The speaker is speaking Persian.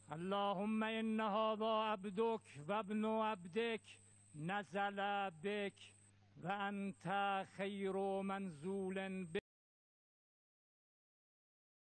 اللهم ان هذا عبدک و ابن عبدک نزل بک و انت خیر منزول به